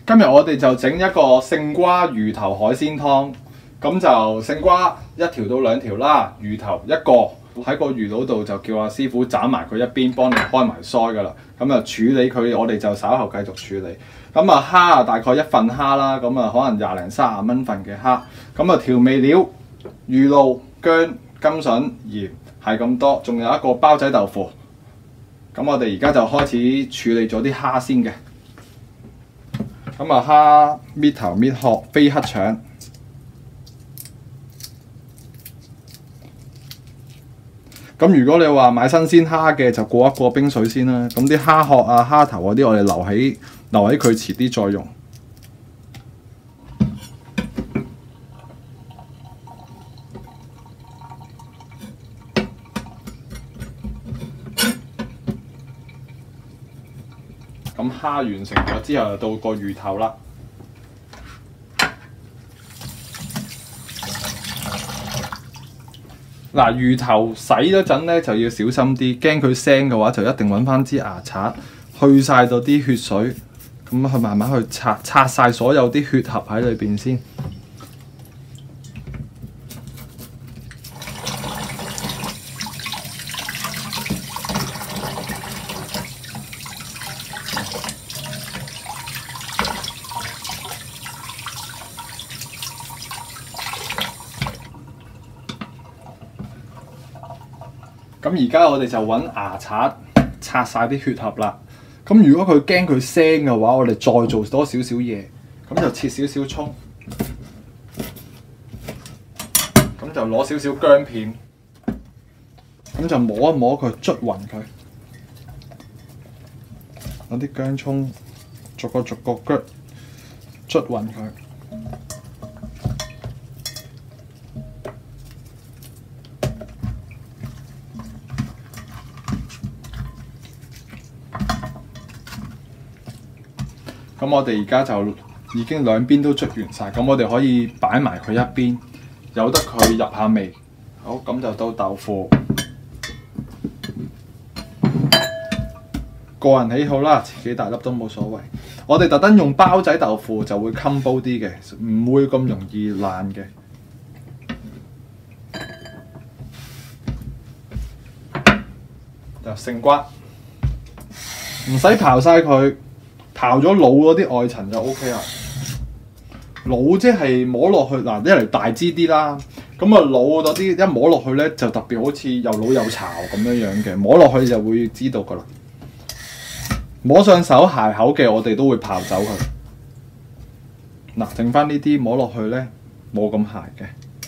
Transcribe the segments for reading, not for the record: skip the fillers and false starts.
今日我哋就整一個勝瓜魚頭海鮮湯，咁就勝瓜1條到2條啦，魚頭1個，喺個魚肚度就叫阿師傅斬埋佢一邊，幫你開埋腮噶啦。咁啊處理佢，我哋就稍後繼續處理。咁啊蝦啊大概1份蝦啦，咁啊可能20零30蚊份嘅蝦。咁啊調味料魚露、薑、甘筍、鹽係咁多，仲有一個包仔豆腐。咁我哋而家就開始處理咗啲蝦先嘅。咁啊蝦搣頭搣殼，非黑腸。咁如果你話買新鮮蝦嘅，就過一過冰水先啦。咁啲蝦殼啊、蝦頭嗰啲，我哋留喺佢遲啲再用。咁蝦完成咗之後，就到個魚頭啦。嗱，魚頭洗嗰陣咧就要小心啲，驚佢腥嘅話就一定揾翻支牙刷去晒到啲血水，咁去慢慢去拆晒所有啲血合喺裏邊先。咁而家我哋就揾牙刷拆晒啲血合啦。咁如果佢驚佢腥嘅話，我哋再做多少少嘢，咁就切少少葱，咁就攞少少薑片，咁就摸一摸佢，捽勻佢，攞啲薑葱逐個捽勻佢。咁我哋而家就已經兩邊都捽完晒，咁我哋可以擺埋佢一邊，由得佢入下味。好，咁就到豆腐，個人喜好啦，幾大粒都冇所謂。我哋特登用包仔豆腐就會襟煲啲嘅，唔會咁容易爛嘅。就勝瓜，唔使刨晒佢。刨咗腦嗰啲外層就 OK 啦。腦即係摸落去嗱，一嚟大支啲啦，咁啊腦嗰啲一摸落去咧就特別好似又老又巢咁樣嘅，摸落去就會知道噶啦。摸上手鞋口嘅我哋都會刨走佢。嗱，剩翻呢啲摸落去咧冇咁鞋嘅。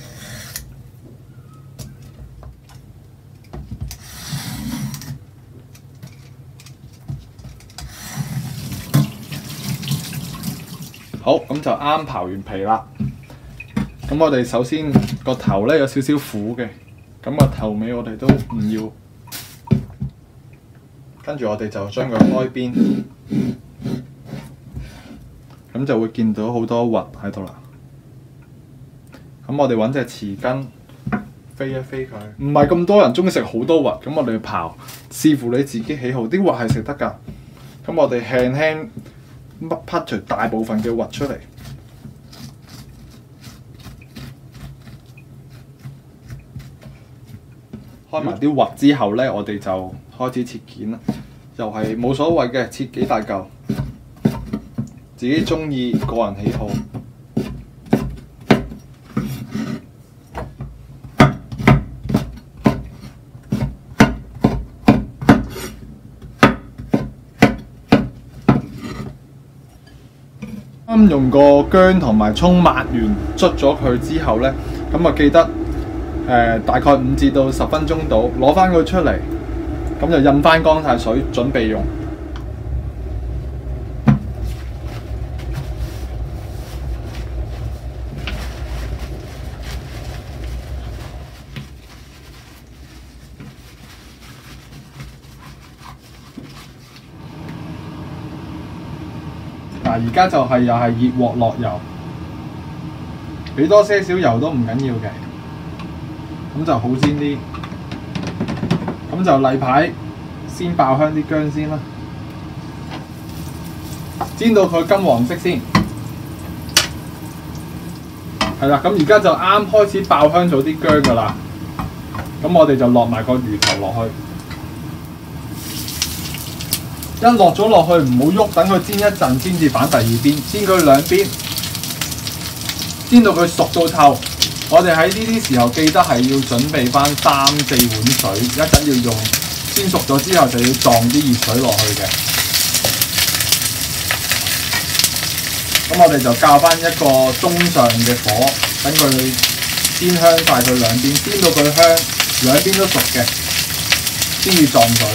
好，咁就啱刨完皮啦。咁我哋首先個頭咧有少少苦嘅，咁個頭尾我哋都唔要。跟住我哋就將佢開邊，咁就會見到好多核喺度啦。咁我哋揾隻匙羹飛一飛佢，唔係咁多人中意食好多核，咁我哋刨，視乎你自己喜好，啲核係食得㗎。咁我哋輕輕剝除大部分嘅核出嚟，開埋啲核之後呢，我哋就開始切件啦。又係冇所謂嘅，切幾大嚿，自己中意，個人喜好。用個薑同埋葱抹完捽咗佢之後呢，咁啊記得大概5至到10分鐘到，攞翻佢出嚟，咁就印翻乾晒水，準備用。而家就係又係熱鑊落油，俾多些少油都唔緊要嘅，咁就好煎啲。咁就例牌先爆香啲薑先啦。 煎到佢金黃色先。係啦，咁而家就啱開始爆香咗啲薑噶啦。咁我哋就落埋個魚頭落去。一落咗落去唔好喐，等佢煎一陣先至反第二邊，煎佢兩邊，煎到佢熟到透。我哋喺呢啲時候記得係要準備翻3-4碗水，一陣要用。煎熟咗之後就要撞啲熱水落去嘅。咁我哋就校翻一個中上嘅火，等佢煎香晒佢兩邊，煎到佢香，兩邊都熟嘅，先至撞水。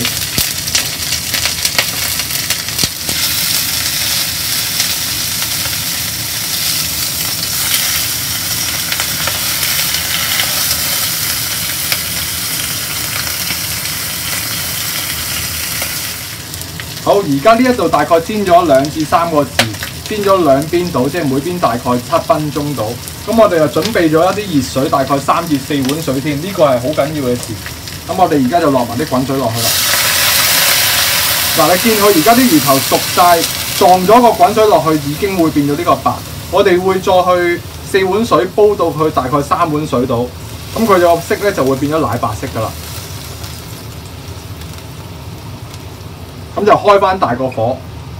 好，而家呢一度大概煎咗2至3個字，煎咗兩邊到，即係每邊大概7分鐘到。咁我哋就準備咗一啲熱水，大概3至4碗水添，呢個係好緊要嘅事。咁我哋而家就落埋啲滾水落去啦。嗱，你見佢而家啲魚頭熟晒，撞咗個滾水落去已經會變咗呢個白。我哋會再去4碗水煲到佢大概3碗水到，咁佢個色咧就會變咗奶白色噶啦。咁就開翻大個火，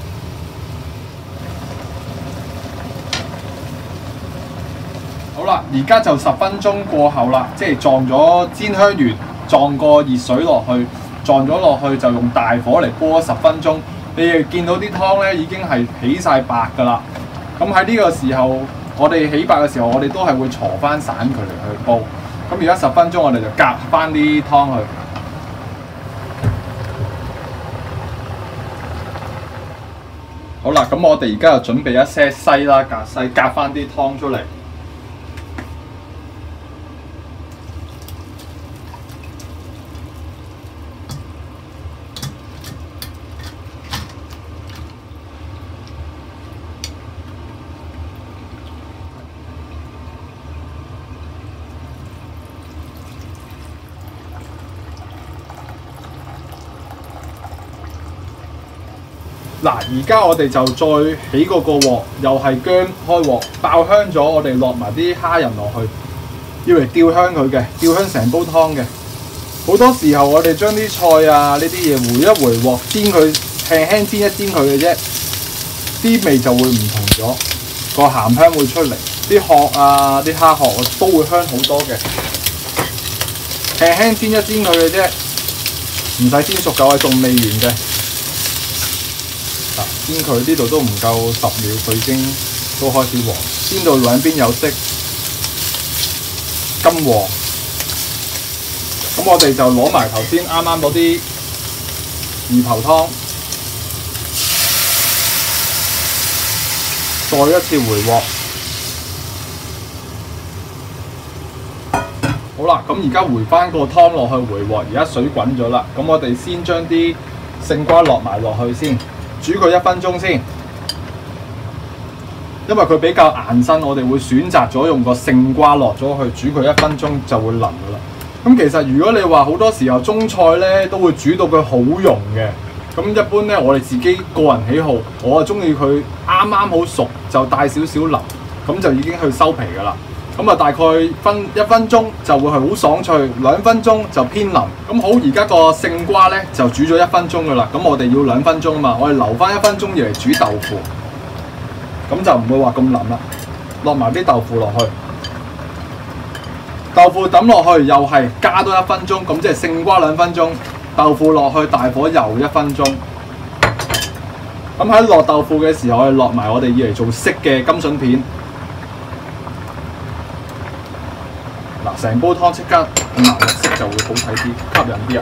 好啦，而家就10分鐘過後啦，即係撞咗煎香完，撞個熱水落去，撞咗落去就用大火嚟煲10分鐘。你哋見到啲湯咧已經係起晒白㗎啦。咁喺呢個時候，我哋起白嘅時候，我哋都係會搓翻散佢嚟去煲。咁而家10分鐘，我哋就隔翻啲湯去。好啦，咁我哋而家就準備一些西啦，隔西隔翻啲湯出嚟。嗱，而家我哋就再起個鑊，又係薑開鑊，爆香咗，我哋落埋啲蝦仁落去，要嚟吊香佢嘅，吊香成煲湯嘅。好多時候我哋將啲菜啊呢啲嘢回一回鑊，煎佢輕輕煎一煎佢嘅啫，啲味就會唔同咗，個鹹香會出嚟，啲殼啊啲蝦殼都會香好多嘅。輕輕煎一煎佢嘅啫，唔使煎熟嘅，我仲未完嘅。煎佢呢度都唔夠10秒，佢已經都開始黃，煎到兩邊有色，金黃。咁我哋就攞埋頭先啱啱嗰啲魚頭湯，再一次回鑊。好啦，咁而家回翻個湯落去回鑊，而家水滾咗啦。咁我哋先將啲勝瓜落埋落去先。煮佢1分鐘先，因為佢比較硬身，我哋會選擇咗用個勝瓜落咗去煮佢1分鐘就會腍噶啦。咁其實如果你話好多時候中菜咧都會煮到佢好溶嘅，咁一般咧我哋自己個人喜好，我係中意佢啱啱好熟就帶少少腍，咁就已經去收皮噶啦。咁啊大概1分鐘就會係好爽脆，2分鐘就偏腍。咁好，而家個勝瓜咧就煮咗1分鐘噶啦。咁我哋要2分鐘啊嘛，我哋留翻1分鐘要嚟煮豆腐，咁就唔會話咁腍啦。落埋啲豆腐落去，豆腐抌落去又係加多1分鐘，咁即係勝瓜2分鐘，豆腐落去大火又1分鐘。咁喺落豆腐嘅時候，我哋落埋我哋要嚟做色嘅甘筍片。嗱，成煲湯即刻咁藍綠色就會好睇啲，吸引啲啊！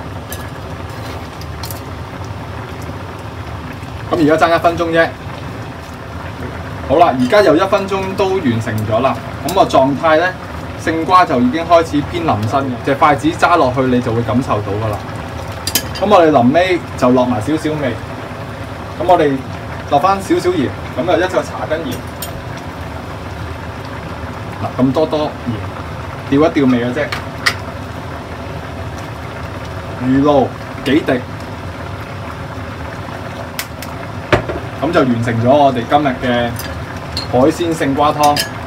咁而家爭1分鐘啫。好啦，而家又1分鐘都完成咗啦。咁個狀態咧，勝瓜就已經開始偏腍身嘅，隻筷子揸落去你就會感受到噶啦。咁我哋臨尾就落埋少少味。咁我哋落翻少少鹽，咁就1個茶羹鹽。嗱，咁多鹽。調一調味嘅啫，魚露幾滴，咁咁就完成咗我哋今日嘅海鮮勝瓜湯。